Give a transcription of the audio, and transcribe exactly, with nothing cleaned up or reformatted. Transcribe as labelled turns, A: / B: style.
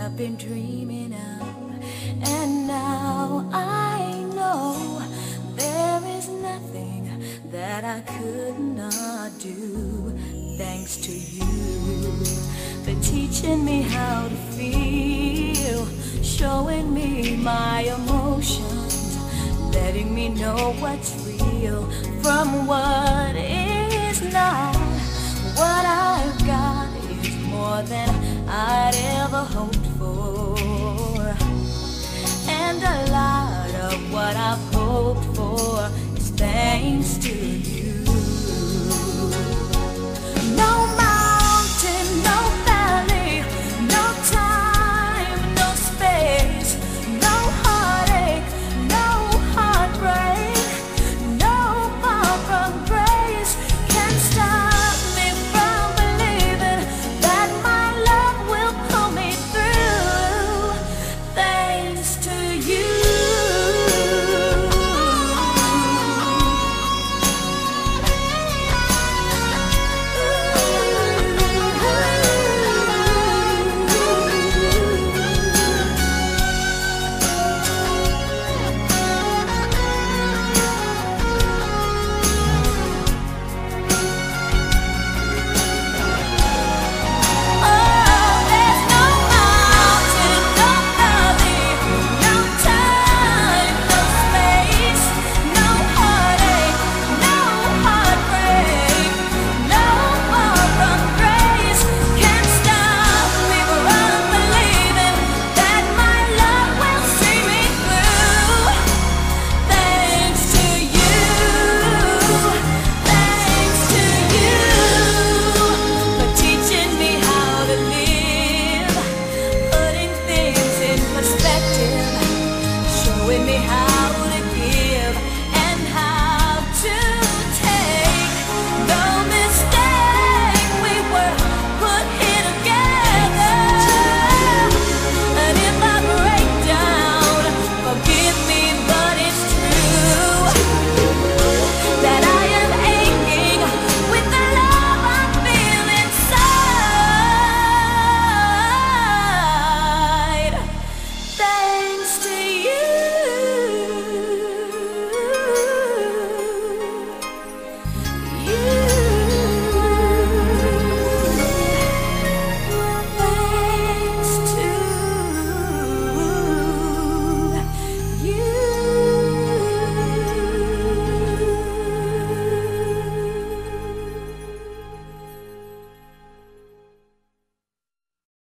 A: I've been dreaming of. And now I know there is nothing that I could not do. Thanks to you for teaching me how to feel, showing me my emotions, letting me know what's real from what is not. What I've got is more than I'd ever hoped for, and a lot of what I've hoped for is thanks to